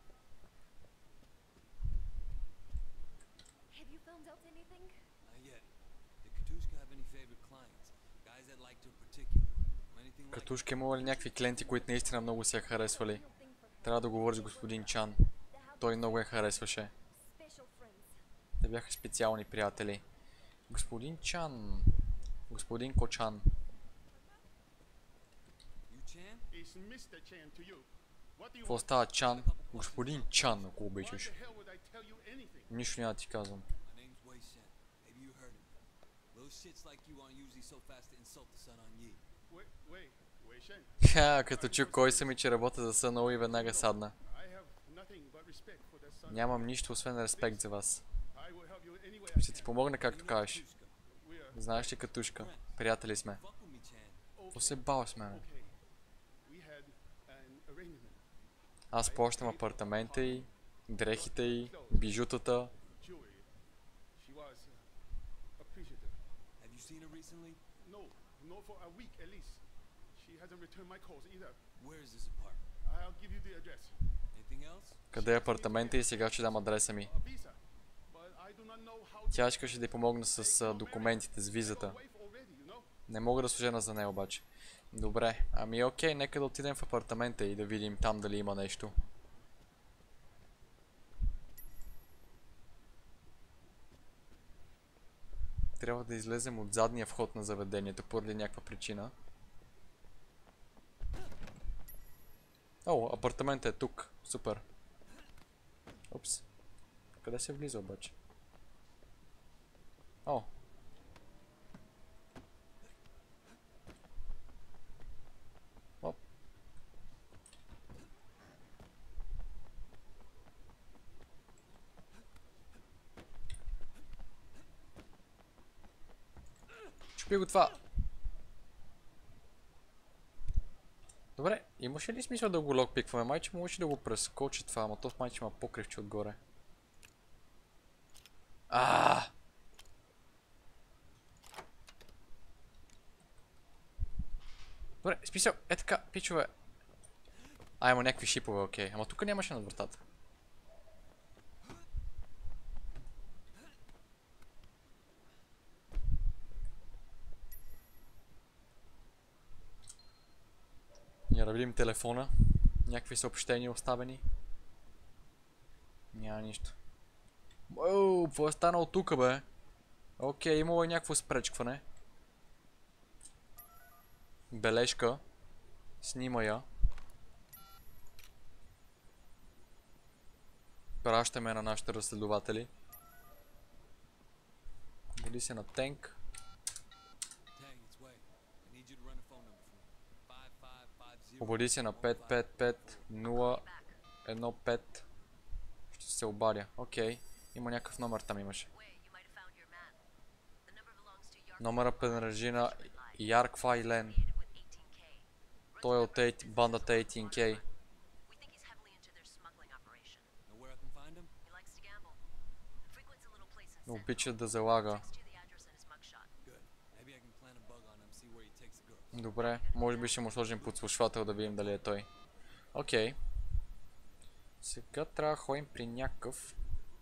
E: Have you found out anything?
C: Not yet. Did Katushka have any favorite clients? Guys that liked her particularly? Anything like
A: Катушка имала ли някакви клиенти, които наистина много се я харесвали? Трябва да говориш с господин Чан. Той много я харесваше.
E: Special friends.
A: Те бяха специални приятели. Господин Чан. Господин Кочан.
C: you, Chan?
D: It's Mister Chan to you. What do you
A: Какво
D: want?
A: става Чан? Господин Чан, ако обичаш.
D: Why the hell would I tell you anything?
A: Нищо няма да ти казвам.
C: My name's Wei Shen. Maybe you heard of me. Little shits like you aren't usually so fast to insult the sun on Yi.
D: Wait, wait, Wei Shen.
A: Ха, като чу кой съм и че работя за Сънъл и веднага садна.
D: I have nothing but respect for the son.
A: Нямам нищо освен респект за вас.
D: I will help you any way I
A: Ще ти
D: can.
A: помогна както кажеш.
C: Katushka.
D: We are
A: Знаеш ли, Катушка? Приятели сме.
C: Fuck with me, Chan.
A: То се бава с мене.
D: okay. We had an arrangement.
A: Аз плащам апартамента й, дрехите й, бижутата.
D: Jewelry. She was uh, appreciative.
C: Have you seen her recently?
D: No, no, for a week at least. She hasn't returned my calls either.
C: Where is this apartment?
D: I'll give you the address.
C: Anything else?
A: Къде е апартамента и сега ще дам адреса ми.
D: A visa. But I do not know how to
A: Тя искаше да й помогна с а, документите, с визата.
D: wife already, you know?
A: Не мога да се жена за нея обаче. Добре, ами окей, нека да отидем в апартамента и да видим там дали има нещо. Трябва да излезем от задния вход на заведението поради някаква причина. О, апартаментът е тук. Супер. Упс. Къде се влиза обаче? О. Оп. Чупи го това. Добре, имаше ли смисъл да го локпикваме? Майче можеше да го прескочи това, ама то майче има покривче отгоре. Аааа! Добре, смисъл, е така, пичове. А, има някакви шипове, окей. Ама тук нямаше над вратата. Ние да видим телефона. Някакви съобщения оставени. Няма нищо. Оу, какво е станало тук, бе? Окей, имало е някакво спречкване. Бележка. Снима я. Пращаме на нашите разследователи. Дали се на Тенк. Обади се на пет пет пет нула едно пет. Ще се обадя. Окей. Има някакъв номер там имаше. Номера принадлежи на Ярк Файлен. Той е от бандата осемнайсет кей. Обича да залага. Добре, може би ще му сложим подслушвател да видим дали е той. Окей. Сега трябва да ходим при някакъв.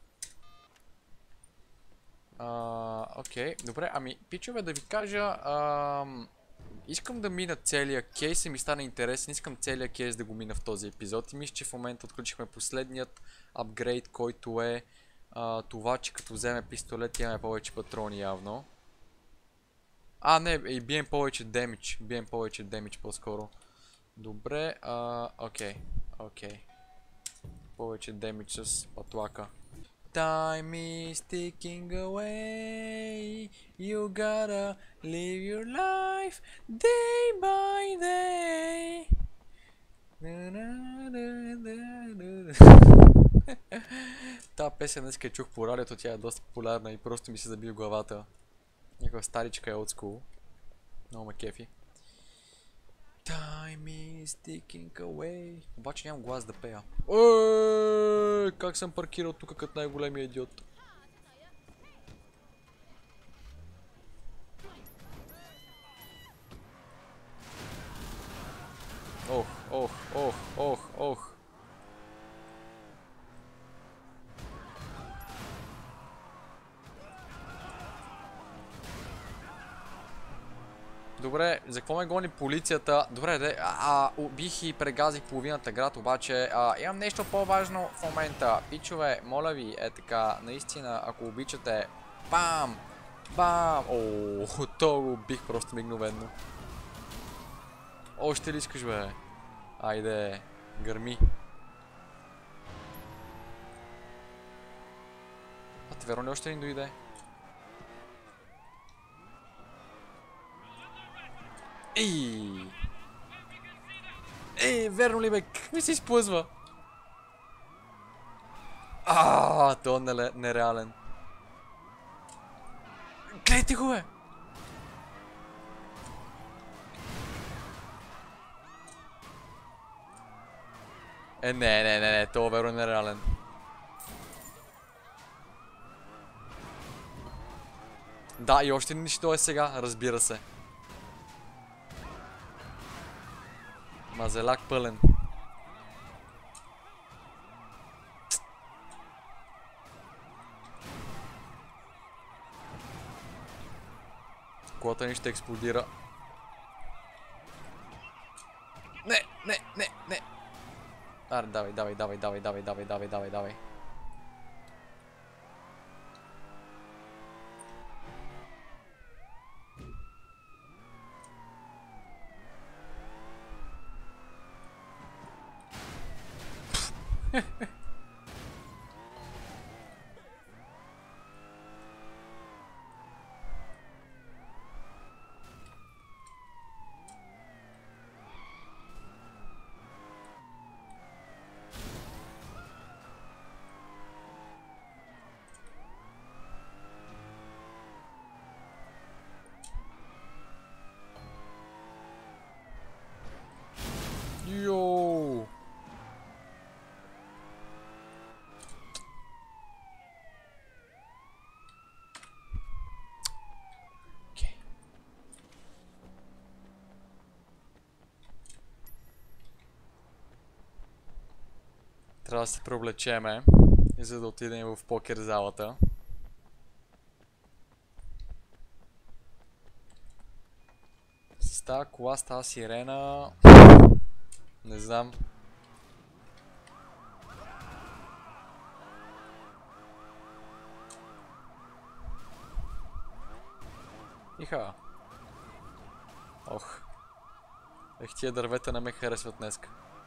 A: Окей, добре, ами пичове да ви кажа, ам, искам да мина целия кейс и ми стана интересен, искам целия кейс да го мина в този епизод и мисля, че в момента отключихме последният апгрейд, който е а, това, че като вземе пистолет имаме повече патрони явно. А, не, и бием повече демидж, бием повече демидж по-скоро. Добре, а, окей, окей. Повече демидж с патлака. Time is ticking away. You gotta live your life day by day. Та песен днес чух по радиото, тя е доста популярна и просто ми се заби в главата. Някаква старичка е old school. Много ме кефи. Time is ticking away. Обаче нямам глас да пея. Еее, как съм паркирал тук като най-големия идиот. Ох, ох, ох, ох, ох. Добре, за какво ме гони полицията? Добре, де, а, убих и прегазих половината град, обаче а, имам нещо по-важно в момента. Пичове, моля ви, е така, наистина, ако обичате, бам, бам, ооо, то го убих просто мигновенно. Още ли искаш, бе? Айде, гърми. А те верно ли още ни дойде? Ей! Ей, верно ли бе? Как ми се изплъзва? Ааа, то е нереален. Гледайте го, бе! Е, не, не, не, не, то е верно нереален. Да, и още нищо е сега, разбира се. Мазелак пълен. Колата ни ще експлодира. Не, не, не, не. Аре, давай, давай, давай, давай, давай, давай, давай, давай, давай. Йоу! Окей. Трябва да се преоблечеме, за да отидем в покер залата. С тази кола, с тази сирена... Не знам. Иха. Ох. Ех, тия дървета не ме харесват днеска.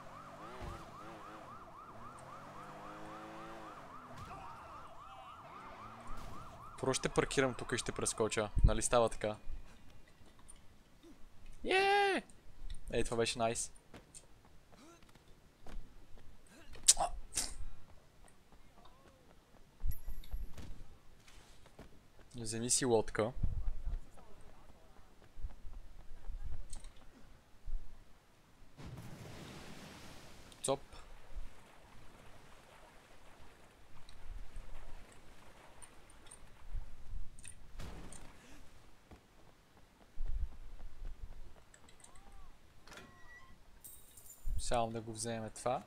A: Просто ще паркирам тук и ще прескоча. Нали става така? Еее! Ей, това беше найс. Вземи си лодка. Цоп. Само да го вземем това.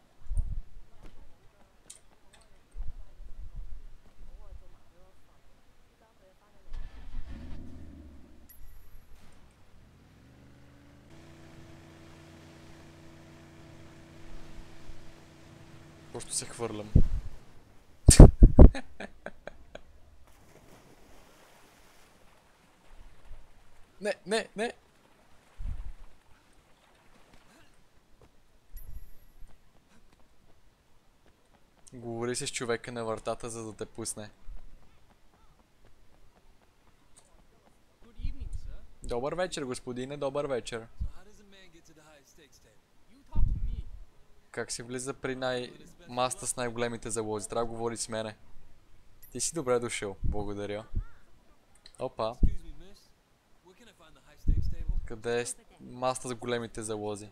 A: Просто се хвърлям. Не, не, не! Говори се с човека на вратата, за да те пусне.
B: Good evening, sir.
A: Добър вечер, господине, добър вечер.
C: So how does a man get to the high stakes table?
B: You talk to me.
A: Как се влиза при най... маста с най-големите залози? Трябва да говори с мене. Ти си добре дошъл, благодаря. Опа,
C: Excuse me, miss. Where can I find the high stakes table?
A: къде е с- маста с големите залози?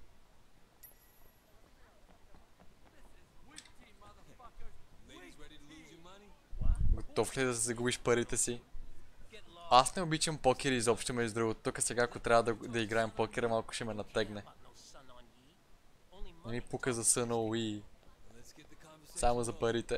C: Ladies ready to lose your money?
A: Готов ли да загубиш парите си? Аз не обичам покер изобщо, между другото. Тук сега, ако трябва да, да играем покера, малко ще ме натегне. Не ми пука за съна, уи.
C: Let's get the conversation.
A: Само за парите.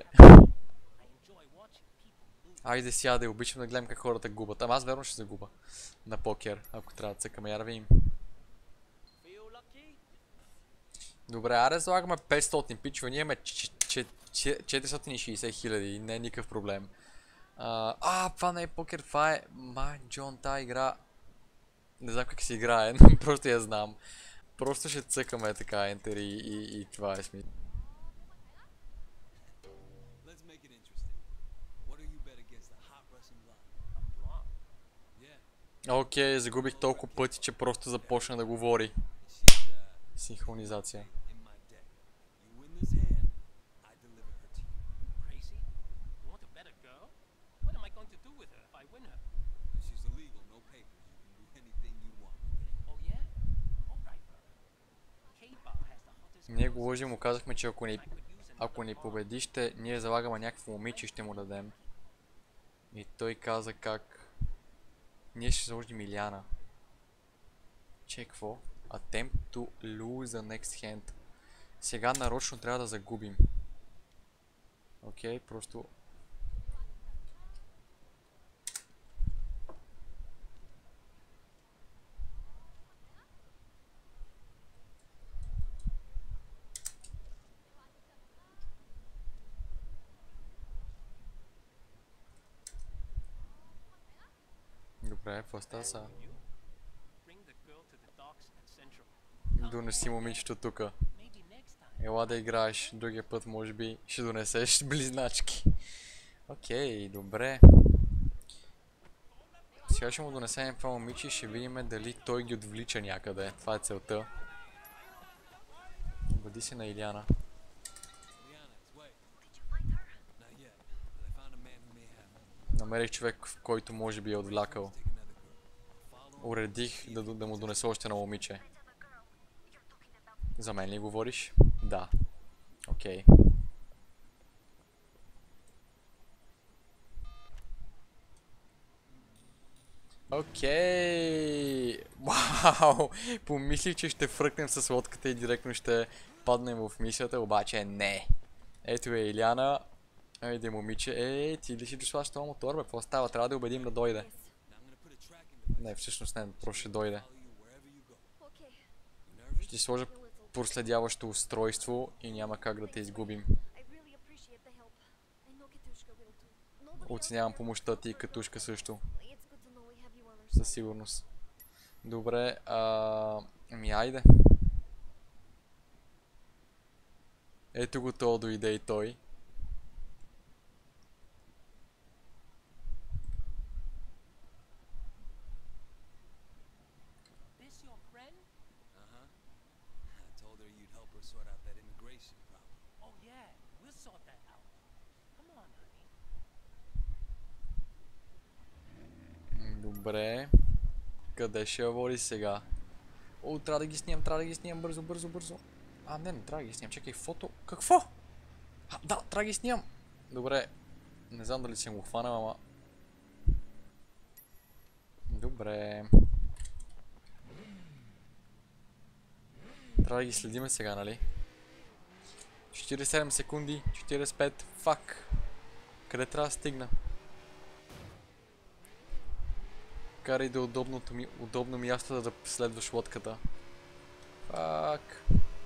A: Айде сядай, обичам да гледам как хората губят. Ама аз верно ще загуба на покер, ако трябва да цъкаме. Я да видим.
B: Feel lucky?
A: Добре, аре залагаме петстотин пичове. Ние имаме четиристотин и шейсет хиляди. Не е никакъв проблем. А, а, това не е покер, това е... Ма, Джон, тази игра... Не знам как се играе, но просто я знам. Просто ще цъкаме така, enter и, и, и това е смисъл.
C: Let's make it interesting. What do you bet against the hot Russian blonde? Yeah.
A: Окей, загубих толкова пъти, че просто започна да говори.
C: And she's uh
A: Синхронизация.
C: in my deck. You win this hand, I deliver her to you.
B: Crazy? You want to bet a girl? What am I going to do with her if I win her?
C: She's illegal, no papers. You can do anything you want with her.
B: Oh yeah? Alright, brother. K-Bar has the hottest
A: Ние
B: girls
A: го лъжи му казахме, че ако ни,
B: I could use an
A: ако ни победи, ще ние залагаме някакво момиче и ще му дадем. И той каза как... Ние ще заложим Иляна. Че какво? Attempt to lose the next hand. Сега нарочно трябва да загубим. Окей, просто... Добре, какво става сега?
B: Bring the girl to the docks at Central.
A: Донеси момичето тука.
B: Maybe next time.
A: Ела да играеш, другия път може би ще донесеш близначки. Окей, добре. Сега ще му донесем това момиче и ще видим дали той ги отвлича някъде. Това е целта. Бъди се на Иляна.
C: Liana, it's way. Not yet, but I found a man who may have.
A: Намерих човек, в който може би е отвлякал.
C: Take another girl. Follow
A: Уредих да, да му донеса още на момиче. За мен ли говориш? Да. Окей. Окей. Вау! Помислих, че ще фръкнем с лодката и директно ще паднем в мисията, обаче не. Ето е Иляна. Айде, момиче. Ей, ти ли си дошла с този мотор, бе? Какво става? Трябва да убедим да дойде.
C: Now I'm gonna put a tracking device.
A: Не, всъщност не, просто ще дойде.
C: Follow you wherever you go.
E: Okay.
C: You nervous?
A: Ще сложа проследяващо устройство и няма как да те изгубим.
E: I really appreciate the help. I know Katushka will too. Nobody else
A: Оценявам
E: cares
A: помощта
E: about
A: ти и
E: her.
A: Катушка също.
E: It's good to know we have you on our
A: Със
E: side.
A: сигурност. Добре, а... Ами айде. Ето го то дойде и той.
B: This your friend?
C: Uh-huh. I told her you'd help her sort out that immigration problem.
B: Oh yeah, we'll sort that out. Come on, honey.
A: Добре. Къде ще я води сега? О, трябва да ги снимам, трябва да ги снимам бързо, бързо, бързо. А, не, не трябва да ги снимам. Чакай, фото. Какво? А, да, трябва да ги снимам. Добре. Не знам дали съм го хванал, ама... Добре. Трябва да ги следиме сега, нали? четиридесет и седем секунди, четиридесет и пет, фак. Къде трябва да стигна? Карай да е удобното ми, удобно място да следваш лодката. Фак.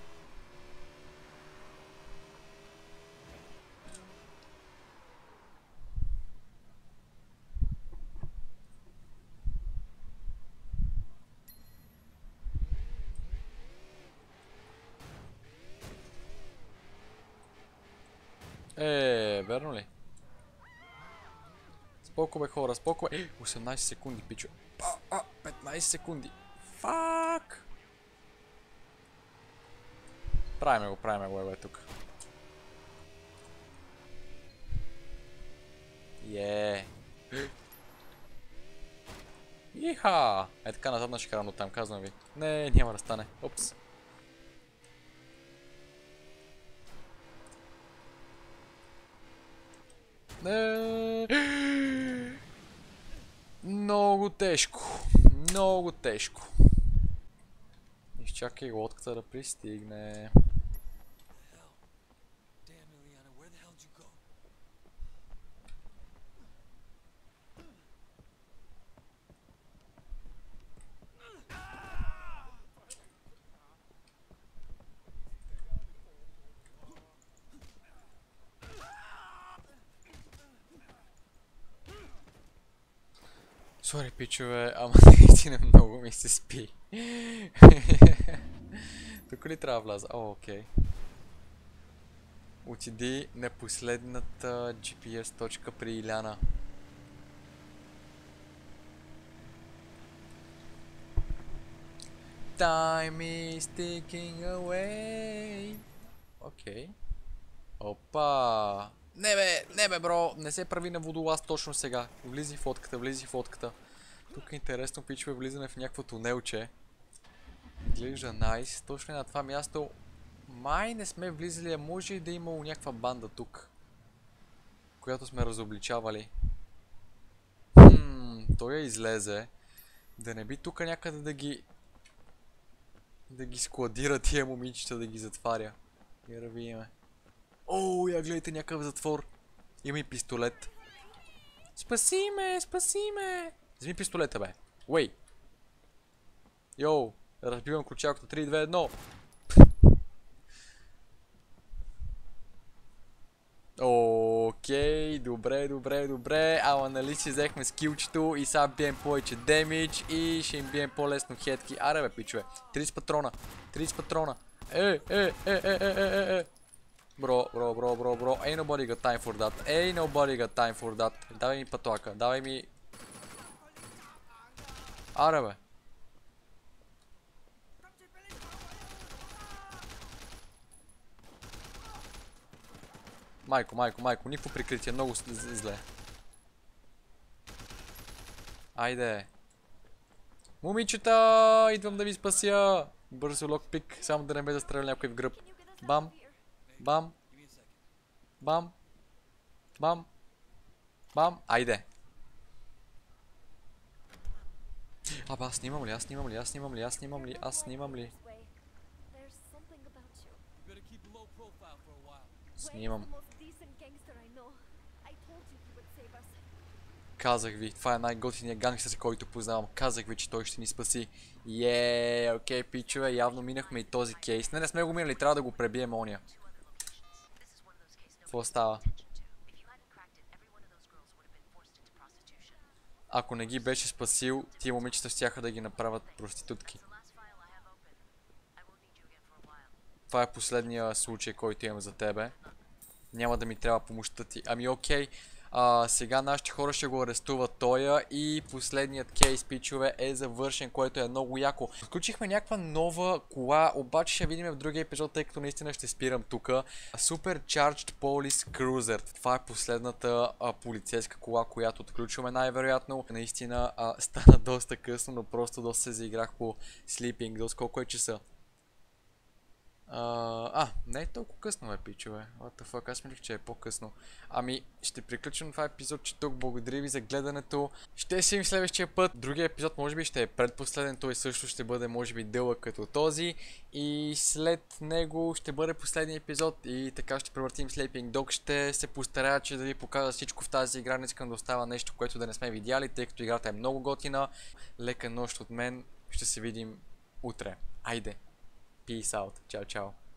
A: Е, верно ли? Споко бе хора, споко бе. Е, осемнайсет секунди, пичо. А, а, петнайсет секунди. Фак! Правиме го, правиме го, е, бе, тук. Е. Иха! Е така назад ще карам до там, казвам ви. Не, няма да стане. Опс. Не. Много тежко. Много тежко. Изчакай лодката да пристигне. Сори, пичове, ама наистина много ми се спи. Тук ли трябва да вляза? О, окей. Отиди на последната джи пи ес точка при Иляна. Time is ticking away. Окей. Опа. Не бе, не бе, бро, не се прави на водолаз точно сега. Влизи в лодката, влизи в лодката. Тук е интересно, пичове, влизаме в някакво тунелче. Изглежда найс. Точно на това място май не сме влизали, а може и да е имало някаква банда тук, която сме разобличавали. Хм, той я излезе. Да не би тук някъде да ги... да ги складира тия момичета, да ги затваря. Я да видиме. О, я гледайте някакъв затвор. Има и пистолет. Спаси ме, спаси ме. Вземи пистолета, бе. Уей. Йоу, разбивам ключалката. три, две, едно. Окей, добре, добре, добре. Ама нали си взехме скилчето и сега бием повече демидж и ще им бием по-лесно хетки. Аре бе, пичове. трийсет патрона. трийсет патрона. Е, е, е, е, е, е, е. Бро, бро, бро, бро, бро. Ain't nobody got time for that. Ain't nobody got time for that. Давай ми патлака. Давай ми... Аре бе. Майко, майко, майко. Никакво прикритие. Много зле. Айде. Момичета! Идвам да ви спася! Бързо локпик. Само да не ме застреля някой в гръб. Бам. Бам. Бам. Бам. Бам. Айде. Абе, аз снимам ли? Аз снимам ли? Аз снимам ли? Аз снимам ли? Аз снимам ли? Снимам. Казах ви, това е най-готиният гангстер, който познавам. Казах ви, че той ще ни спаси. Еее, окей, пичове, явно минахме и този кейс. Не, не сме го минали, трябва да го пребием ония. Какво става? Ако не ги беше спасил, тия момичета щяха да ги направят проститутки. Това е последния случай, който имам за тебе. Няма да ми трябва помощта ти. Ами окей, А, сега нашите хора ще го арестуват тоя и последният кейс, пичове, е завършен, което е много яко. Включихме някаква нова кола, обаче ще видим в другия епизод, тъй като наистина ще спирам тук. Supercharged Police Cruiser. Това е последната а, полицейска кола, която отключваме най-вероятно. Наистина а, стана доста късно, но просто доста се заиграх по Sleeping Dogs. Колко е часа? Uh, а, не е толкова късно, бе, пичове. What the fuck, аз мислих, че е по-късно. Ами, ще приключим това епизод, че тук. Благодаря ви за гледането. Ще си видим следващия път. Другия епизод може би ще е предпоследен, той също ще бъде може би дълъг като този. И след него ще бъде последния епизод и така ще превъртим Sleeping Dog. Ще се постарая, че да ви покажа всичко в тази игра. Не искам да остава нещо, което да не сме видяли, тъй като играта е много готина. Лека нощ от мен. Ще се видим утре. Айде! Peace out. Ciao, ciao.